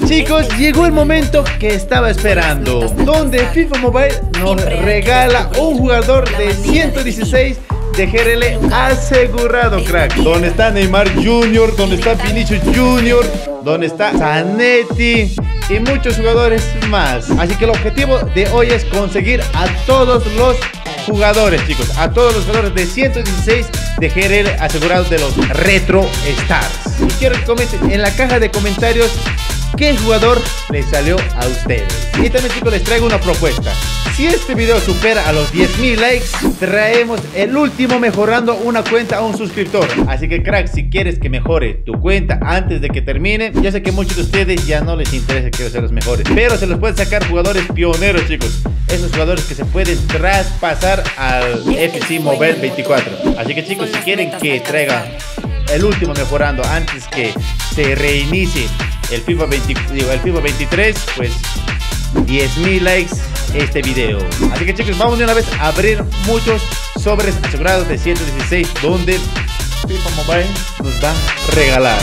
Chicos, llegó el momento que estaba esperando, donde FIFA Mobile nos regala un jugador de 116 de GRL asegurado, crack. Donde está Neymar Jr., donde está Vinicius Jr., donde está Zanetti y muchos jugadores más. Así que el objetivo de hoy es conseguir a todos los jugadores, chicos, a todos los jugadores de 116 de GRL asegurados de los Retro Stars. Y quiero que comenten en la caja de comentarios qué jugador les salió a ustedes. Y también, chicos, les traigo una propuesta. Si este video supera a los 10.000 likes, traemos el último mejorando una cuenta a un suscriptor. Así que, crack, si quieres que mejore tu cuenta antes de que termine, yo sé que muchos de ustedes ya no les interesa que yo sea los mejores, pero se los pueden sacar jugadores pioneros, chicos. Esos jugadores que se pueden traspasar al FC Mobile 24. Así que, chicos, si quieren que traiga el último mejorando antes que se reinicie el FIFA 23, pues 10.000 likes este video. Así que, chicos, vamos de una vez a abrir muchos sobres asegurados de 116 donde FIFA Mobile nos va a regalar.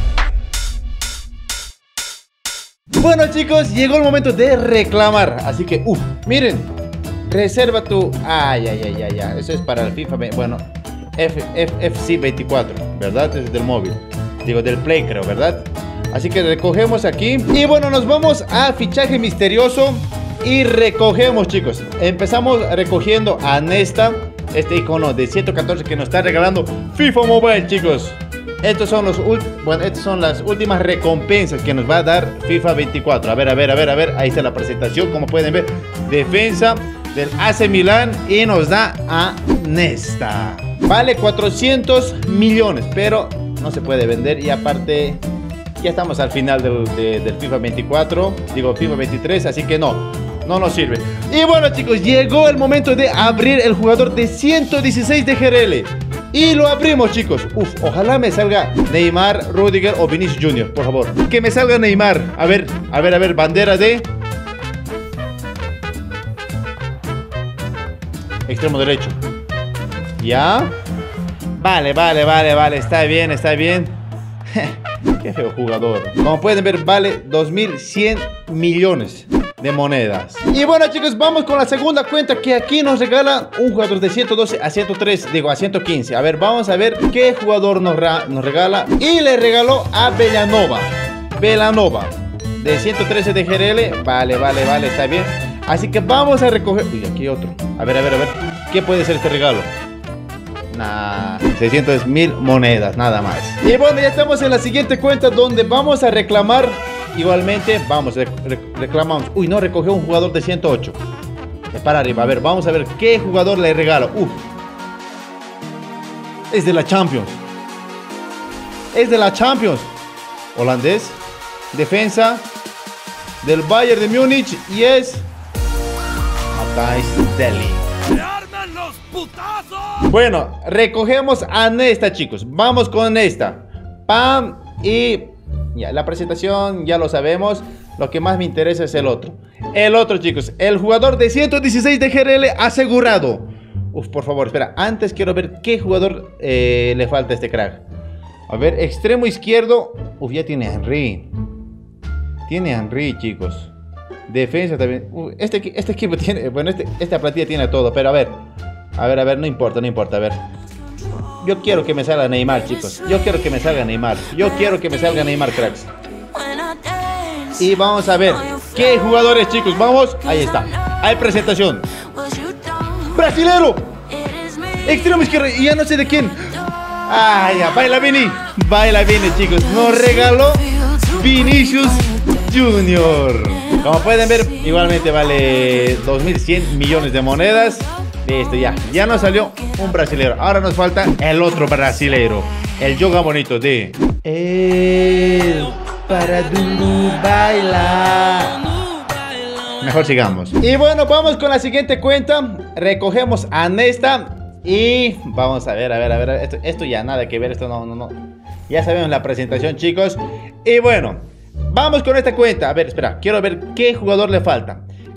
Bueno, chicos, llegó el momento de reclamar. Así que, miren, reserva tu... eso es para el FIFA, bueno, FC 24, ¿verdad? Es del móvil, digo, del Play, creo, ¿verdad? Así que recogemos aquí. Y bueno, nos vamos a fichaje misterioso y recogemos, chicos. Empezamos recogiendo a Nesta, este icono de 114 que nos está regalando FIFA Mobile, chicos. Estas son las últimas recompensas que nos va a dar FIFA 24. A ver, ahí está la presentación, como pueden ver. Defensa del AC Milan y nos da a Nesta. Vale 400 millones, pero no se puede vender. Y aparte, ya estamos al final del FIFA 24, digo FIFA 23, así que no nos sirve. Y bueno, chicos, llegó el momento de abrir el jugador de 116 de GRL. Y lo abrimos, chicos. Ojalá me salga Neymar, Rudiger o Vinicius Jr., por favor. Que me salga Neymar. A ver, bandera de extremo derecho. ¿Ya? Vale, está bien. Qué feo jugador. Como pueden ver, vale 2.100 millones de monedas. Y bueno, chicos, vamos con la segunda cuenta, que aquí nos regala un jugador de 112 a 103, digo a 115. A ver, vamos a ver qué jugador nos regala. Y le regaló a Belanova de 113 de GRL. Vale, está bien. Así que vamos a recoger... aquí otro. A ver, ¿qué puede ser este regalo? 600.000 monedas, nada más. Y bueno, ya estamos en la siguiente cuenta, donde vamos a reclamar. Igualmente, reclamamos. No, recogió un jugador de 108. Para arriba, a ver, vamos a ver qué jugador le regalo. Es de la Champions. Holandés. Defensa del Bayern de Múnich. Y es Matthijs de Ligt. Bueno, recogemos a Nesta, chicos. Vamos con esta. Pam. Y ya, la presentación ya lo sabemos. Lo que más me interesa es el otro. Chicos, el jugador de 116 de GRL asegurado. Por favor, espera. Antes quiero ver qué jugador le falta a este crack. A ver, extremo izquierdo. Ya tiene a Henry. Chicos. Defensa también. Este equipo tiene... Bueno, esta plantilla tiene todo. Pero a ver, no importa. A ver. Yo quiero que me salga Neymar, chicos. Yo quiero que me salga Neymar, cracks. Y vamos a ver qué jugadores, chicos. Vamos, ahí está. Hay presentación. Brasilero. Extremo izquierdo. Y ya no sé de quién. Ya, baila Vini, chicos. Nos regaló Vinicius Jr. Como pueden ver, igualmente vale 2.100 millones de monedas. Listo, ya nos salió un brasilero. Ahora nos falta el otro brasilero, el yoga bonito de para duro bailar. Mejor sigamos. Y bueno, vamos con la siguiente cuenta. Recogemos a Nesta. Y vamos a ver, esto ya nada que ver, esto no. Ya sabemos la presentación, chicos. Y bueno, vamos con esta cuenta. A ver, espera, quiero ver qué jugador le falta.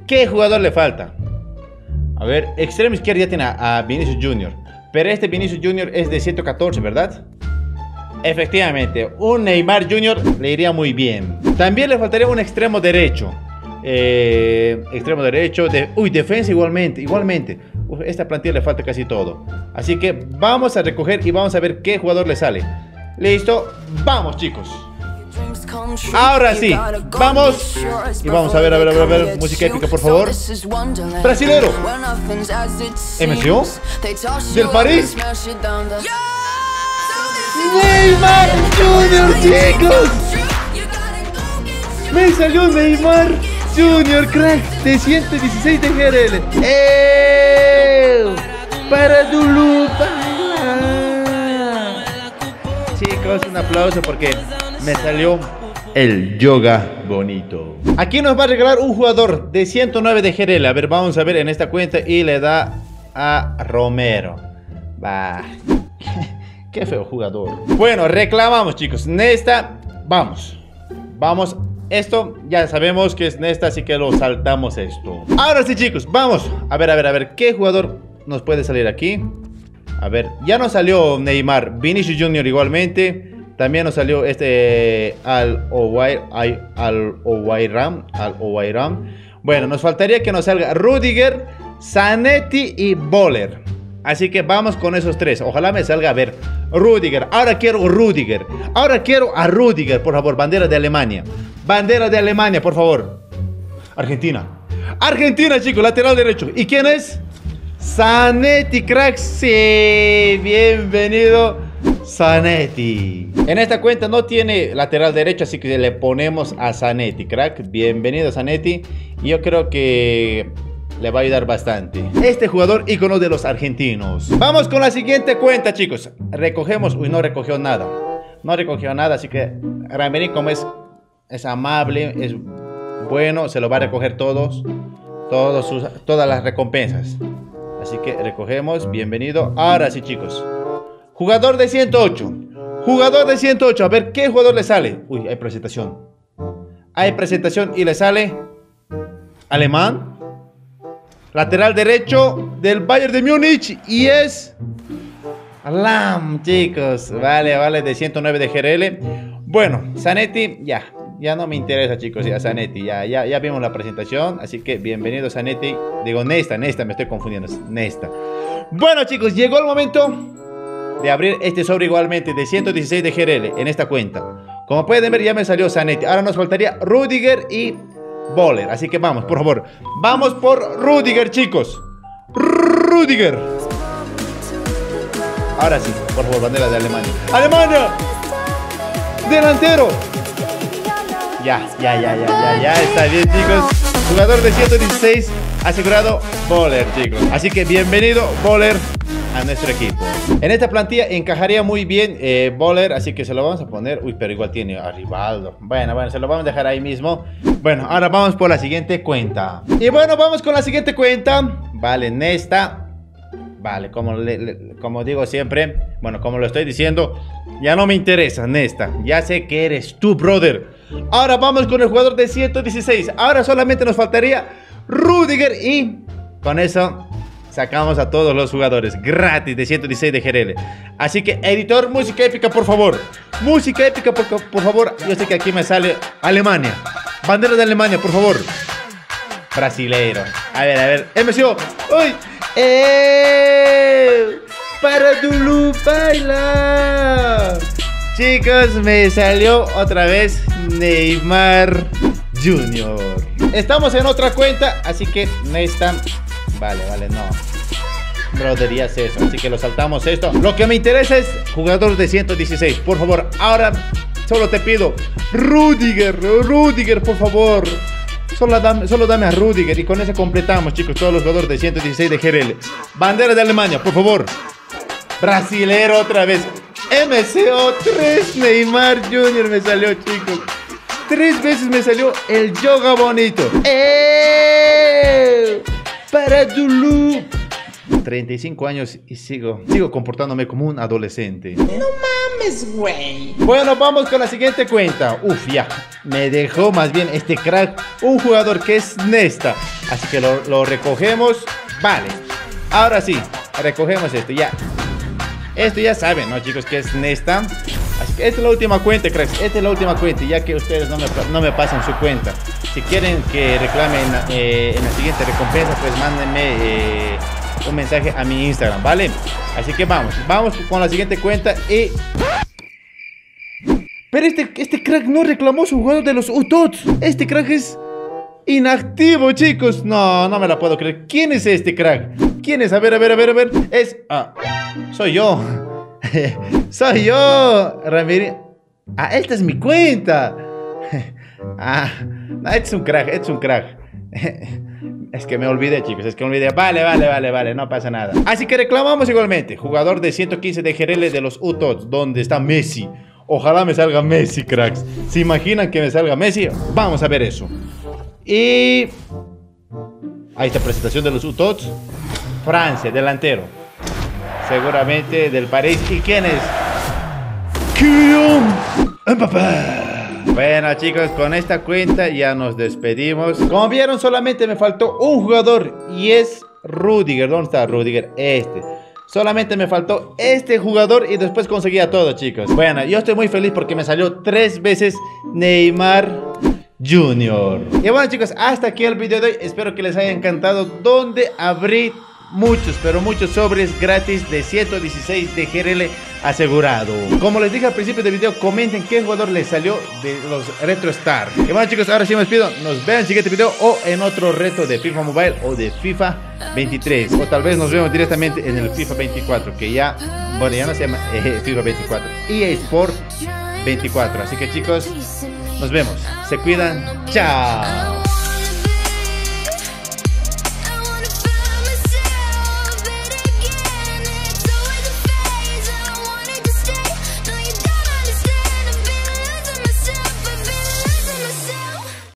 A ver, extremo izquierdo ya tiene a Vinicius Jr. Pero este Vinicius Jr. es de 114, ¿verdad? Efectivamente, un Neymar Jr. le iría muy bien. También le faltaría un extremo derecho. Extremo derecho. Defensa igualmente. Esta plantilla le falta casi todo. Así que vamos a recoger y vamos a ver qué jugador le sale. Listo, vamos chicos. Ahora sí, vamos. Y vamos a ver, música épica por favor. Brasilero. MCO del París. Neymar Jr. chicos. Me salió Neymar Jr. crack de 116 de GRL. Para Dulupa. Chicos, un aplauso porque me salió el yoga bonito. Aquí nos va a regalar un jugador de 109 de GRL. A ver, vamos a ver en esta cuenta y le da a Romero. Bah. Qué feo jugador. Bueno, reclamamos chicos. Nesta, vamos. Esto ya sabemos que es Nesta, así que lo saltamos esto. Ahora sí chicos, vamos. A ver, ¿qué jugador nos puede salir aquí? A ver, ya nos salió Neymar. Vinicius Jr. igualmente. También nos salió Al Owairan. Bueno, nos faltaría que nos salga Rudiger, Zanetti y Boller. Así que vamos con esos tres. Ojalá me salga a ver Rudiger. Ahora quiero a Rudiger, por favor. Bandera de Alemania. Por favor. Argentina, chicos, lateral derecho. ¿Y quién es? Zanetti, crack. Sí, bienvenido Zanetti. En esta cuenta no tiene lateral derecho, así que le ponemos a Zanetti, crack. Bienvenido Zanetti. Y yo creo que le va a ayudar bastante este jugador ícono de los argentinos. Vamos con la siguiente cuenta chicos. Recogemos. Uy, no recogió nada, así que Ramerín, como es amable, es bueno, se lo va a recoger todas las recompensas. Así que recogemos. Bienvenido. Ahora sí chicos, jugador de 108. A ver qué jugador le sale. Uy, hay presentación y le sale alemán, lateral derecho del Bayern de Múnich, y es Lam, chicos. Vale, de 109 de GRL. Bueno, Zanetti, ya no me interesa, chicos. Ya Zanetti, ya vimos la presentación. Así que bienvenido Zanetti. Digo Nesta, me estoy confundiendo. Nesta. Bueno, chicos, llegó el momento de abrir este sobre igualmente de 116 de GRL en esta cuenta. Como pueden ver, ya me salió Zanetti. Ahora nos faltaría Rudiger y Boller. Así que vamos, por favor. Vamos por Rudiger, chicos. Rudiger. Ahora sí, por favor, bandera de Alemania. ¡Alemania! ¡Delantero! Ya está bien, chicos. Jugador de 116 asegurado, Boller, chicos. Así que bienvenido, Boller, a nuestro equipo. En esta plantilla encajaría muy bien Boller, así que se lo vamos a poner. Uy, pero igual tiene a Rivaldo. Bueno, se lo vamos a dejar ahí mismo. Bueno, ahora vamos por la siguiente cuenta. Y bueno, vamos con la siguiente cuenta. Vale, Nesta. Vale, como digo siempre, bueno, como lo estoy diciendo, ya no me interesa, Nesta. Ya sé que eres tú, brother. Ahora vamos con el jugador de 116. Ahora solamente nos faltaría Rudiger y con eso sacamos a todos los jugadores gratis de 116 de GRL. Así que, editor, música épica, por favor. Música épica, por favor. Yo sé que aquí me sale Alemania. Bandera de Alemania, por favor. Brasileiro. A ver. MCO. ¡Uy! Para Dulu, baila. Chicos, me salió otra vez Neymar Jr. Estamos en otra cuenta, así que Nesta. Vale, no. Brother, ya es eso, así que lo saltamos esto. Lo que me interesa es jugador de 116. Por favor, ahora solo te pido Rudiger, por favor. Solo dame a Rudiger y con eso completamos, chicos, todos los jugadores de 116 de GRL. Bandera de Alemania, por favor. Brasilero otra vez. MCO 3 Neymar Jr. me salió, chicos. 3 veces me salió el yoga bonito. Para Dulu. 35 años y sigo comportándome como un adolescente. No mames, güey. Bueno, vamos con la siguiente cuenta. Uf, ya. Me dejó más bien este crack un jugador que es Nesta. Así que lo recogemos. Vale. Ahora sí, recogemos esto ya. Esto ya saben, ¿no, chicos? Que es Nesta. Así Esta es la última cuenta, cracks. Esta es la última cuenta, ya que ustedes no me pasan su cuenta. Si quieren que reclame en la siguiente recompensa, pues mándenme un mensaje a mi Instagram, ¿vale? Así que vamos con la siguiente cuenta y... Pero este crack no reclamó su jugador de los UTOTS. Este crack es inactivo, chicos. No me la puedo creer. ¿Quién es este crack? ¿Quién es? A ver. Es... soy yo. Soy yo, Ramírez. Esta es mi cuenta. No, este es un crack. Es que me olvidé, chicos, Vale, no pasa nada. Así que reclamamos igualmente. Jugador de 115 de GRL de los UTOTS, donde está Messi. Ojalá me salga Messi, cracks. ¿Se imaginan que me salga Messi? Vamos a ver eso. Y... ahí está, presentación de los UTOTS. Francia, delantero. Seguramente del París. ¿Y quién es? Kylian Mbappé. Bueno, chicos, con esta cuenta ya nos despedimos. Como vieron, solamente me faltó un jugador y es Rudiger. ¿Dónde está Rudiger? Solamente me faltó este jugador y después conseguía todo, chicos. Bueno, yo estoy muy feliz porque me salió 3 veces Neymar Jr. Y bueno, chicos, hasta aquí el video de hoy. Espero que les haya encantado, donde abrí muchos, pero muchos sobres gratis de 116 de GRL asegurado. Como les dije al principio del video, comenten qué jugador les salió de los Retro Star. Y bueno, chicos, ahora sí me despido. Nos vemos en el siguiente video o en otro reto de FIFA Mobile o de FIFA 23. O tal vez nos vemos directamente en el FIFA 24, que ya, bueno, ya no se llama FIFA 24, EA Sport 24. Así que, chicos, nos vemos. Se cuidan. Chao.